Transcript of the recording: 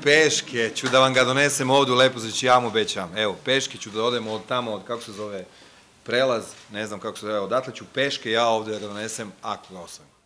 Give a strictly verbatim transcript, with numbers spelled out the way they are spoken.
peške ću da vam ga donesem ovde u Lepozić, ja vam obećavam. Evo, peške ću da odemo od tamo, od kako se zove prelaz, ne znam kako se zove, odatle ću peške ja ovde da ga donesem, ako ga osvojim.